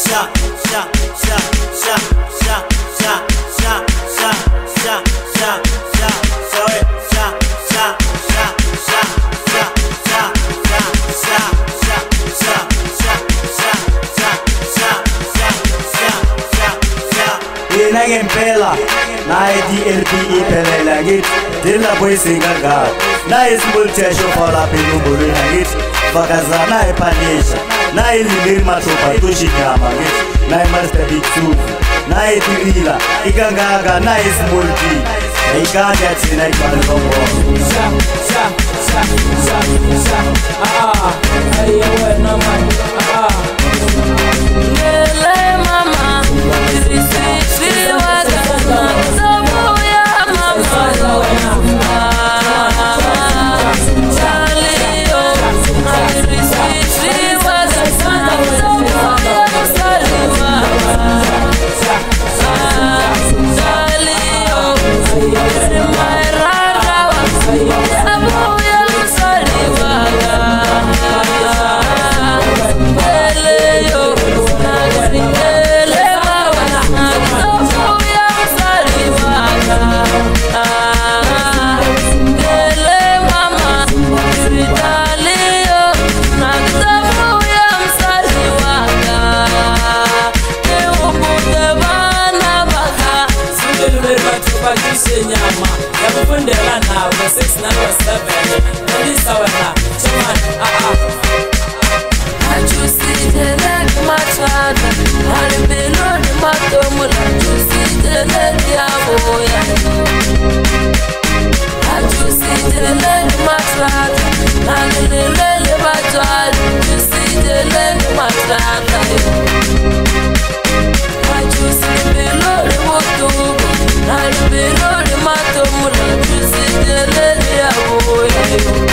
Ngempela na DLP iphelela ngithi dela boyisingaga na isibulthesho fala phezulu ngithi fakazana epanisha na ilibiri mathopa tushinyama ngithi na master bitsu na itirila ikangaga na isibulti ikanja thina ibalongo wena man lele mama nyama ya kufundela nawe 697 polisa wena chaman ajusitele machana alibelo ni matomo ajusitele diaboya ajusitele machana alilele batwali ajusitele machana ajusitele moto alibelo ni matomo ajusitele diaboya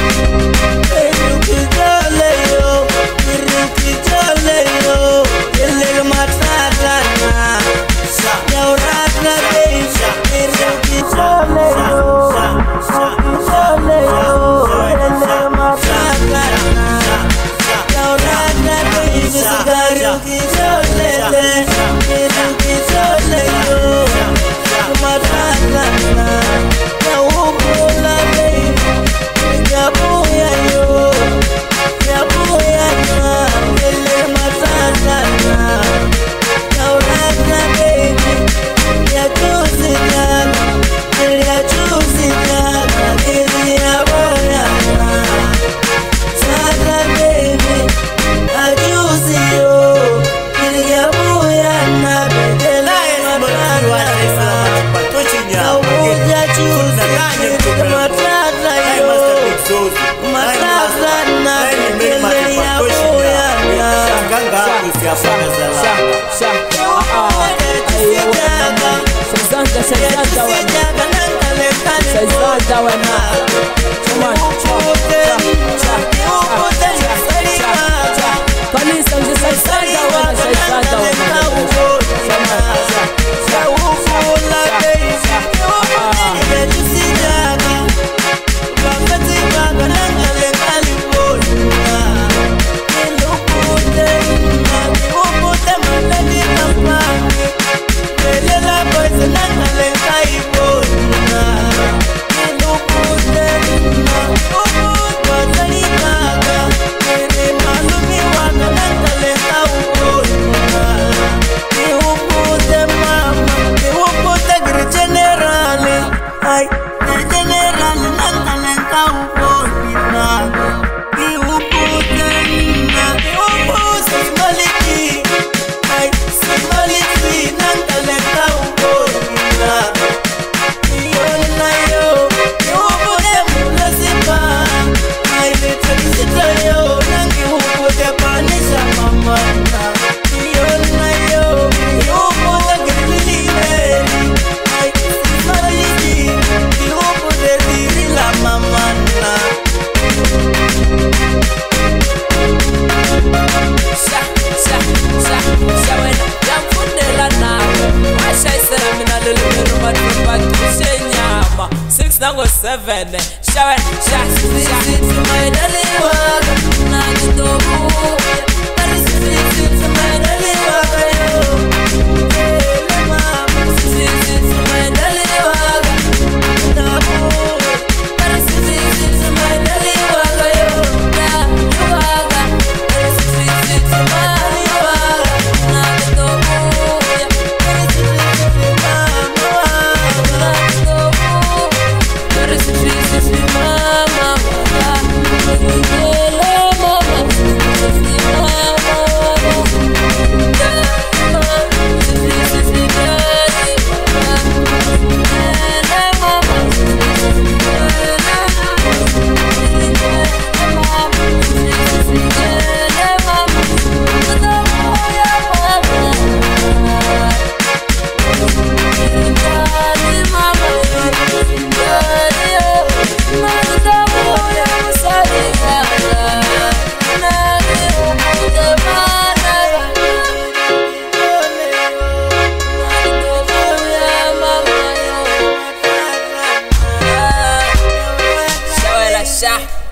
Nango 7 shawe shasi my darling work na kitobu. That is my darling work. sha